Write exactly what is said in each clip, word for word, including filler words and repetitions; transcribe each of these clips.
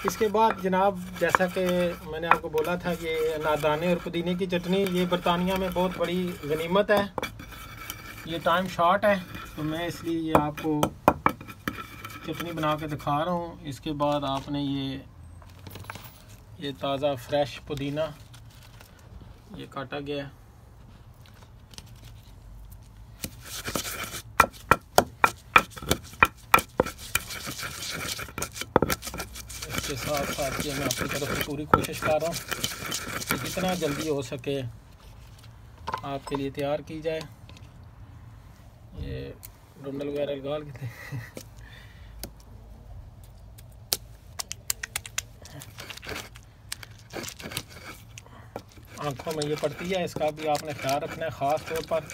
इसके बाद जनाब, जैसा कि मैंने आपको बोला था, ये नादाने और पुदीने की चटनी ये बरतानिया में बहुत बड़ी गनीमत है। ये टाइम शॉर्ट है तो मैं इसलिए ये आपको चटनी बना के दिखा रहा हूँ। इसके बाद आपने ये ये ताज़ा फ्रेश पुदीना ये काटा गया है, इसके साथ साथ ये मैं अपनी तरफ से पूरी कोशिश कर रहा हूँ कि जितना जल्दी हो सके आपके लिए तैयार की जाए। ये डंडल वगैरह लगा लेते हैं। आँखों में ये पड़ती है, इसका भी आपने ख्याल रखना है ख़ास तौर पर।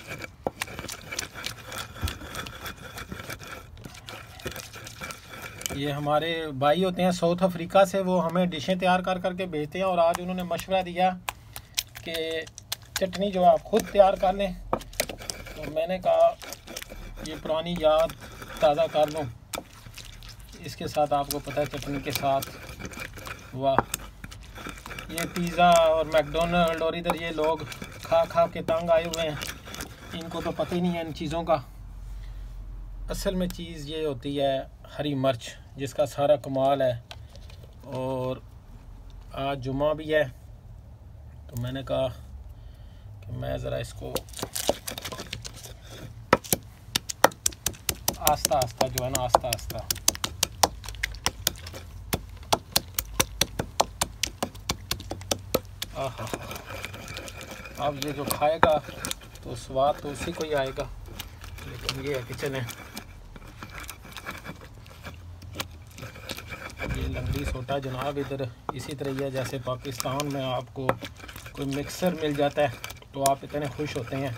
ये हमारे भाई होते हैं साउथ अफ्रीका से, वो हमें डिशें तैयार कर करके भेजते हैं और आज उन्होंने मशवरा दिया कि चटनी जो है आप ख़ुद तैयार कर लें। तो मैंने कहा ये पुरानी याद ताज़ा कर लूँ। इसके साथ आपको पता है चटनी के साथ, वाह, ये पिज़्ज़ा और मैकडोनल्ड और इधर ये लोग खा खा के तंग आए हुए हैं, इनको तो पता ही नहीं है इन चीज़ों का। असल में चीज़ ये होती है हरी मिर्च, जिसका सारा कमाल है। और आज जुमा भी है तो मैंने कहा कि मैं ज़रा इसको आस्ता आस्ता जो है ना, आस्ता आस्ता आहा, अब ये जो खाएगा तो स्वाद तो उसी को ही आएगा। लेकिन ये है किचन है, ये लंगड़ी सोटा जनाब इधर इसी तरह है जैसे पाकिस्तान में आपको कोई मिक्सर मिल जाता है तो आप इतने खुश होते हैं।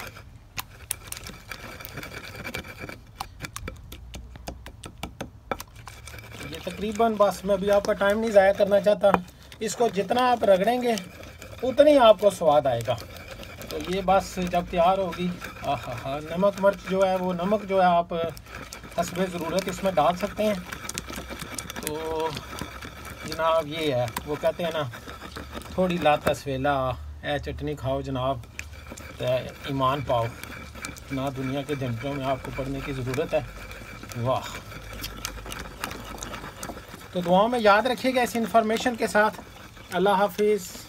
ये तकरीबन, बस मैं भी आपका टाइम नहीं ज़ाया करना चाहता, इसको जितना आप रगड़ेंगे उतनी आपको स्वाद आएगा। तो ये बस जब तैयार होगी, आहा हा, नमक मिर्च जो है वो नमक जो है आप हस्बे ज़रूरत इसमें डाल सकते हैं। तो जनाब ये है, वो कहते हैं ना, थोड़ी लाता सवेला ए चटनी खाओ जनाब तो ईमान पाओ, ना दुनिया के झंझटों में आपको पढ़ने की ज़रूरत है। वाह। तो दुआओं में याद रखिएगा इस इंफॉर्मेशन के साथ। अल्लाह हाफिज़।